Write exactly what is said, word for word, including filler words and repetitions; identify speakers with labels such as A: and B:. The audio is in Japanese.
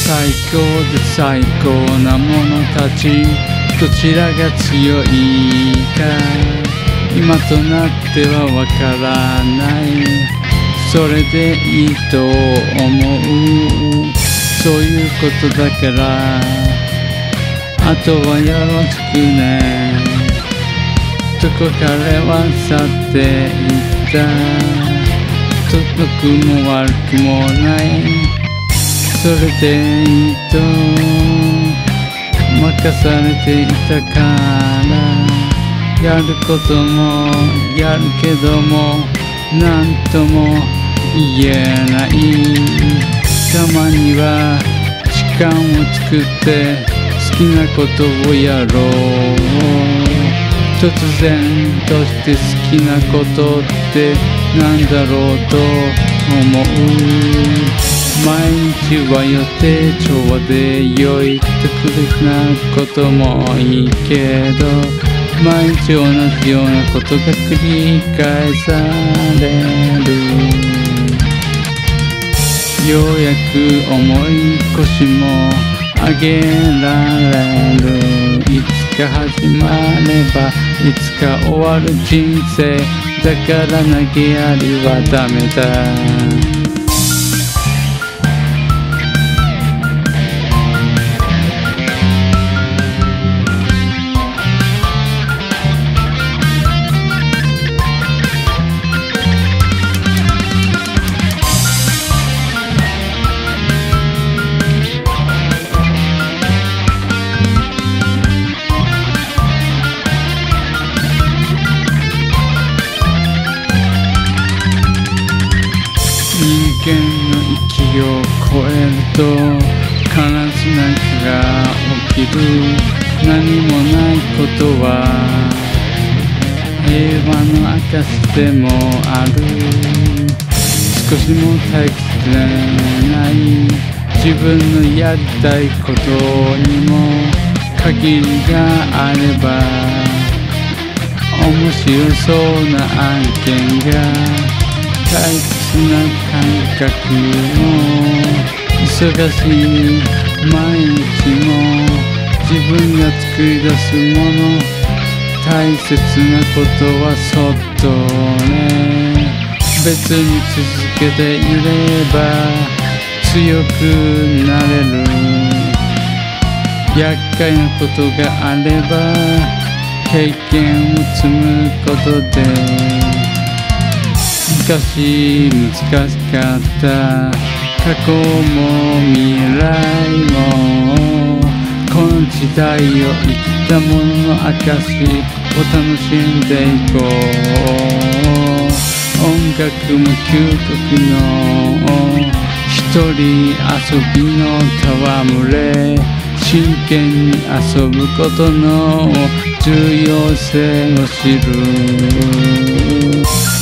A: 最高で最高な者たち、どちらが強いか今となってはわからない。それでいいと思う。そういうことだからあとはよろしくね。とこ彼は去っていった。と良くも悪くもない。それでいいと任されていたから、やることもやるけどもなんとも言えない。たまには時間を作って好きなことをやろう。突然として好きなことってなんだろうと思う。毎日は予定調で良い。特別なこともいいけど毎日同じようなことが繰り返される。ようやく重い腰も上げられる。いつか始まればいつか終わる人生だから投げやりはダメだ。人間の域を超えると必ず何かが起きる。何もないことは平和の証でもある。少しも退屈でない自分のやりたいことにも限りがあれば面白そうな案件が大切な感覚も忙しい毎日も自分が作り出すもの大切なことはそっとね。別に続けていれば強くなれる。厄介なことがあれば経験を積むことで昔難しかった過去も未来もこの時代を生きた者の証を楽しんでいこう。音楽も究極の一人遊びの戯れ。真剣に遊ぶことの重要性を知る。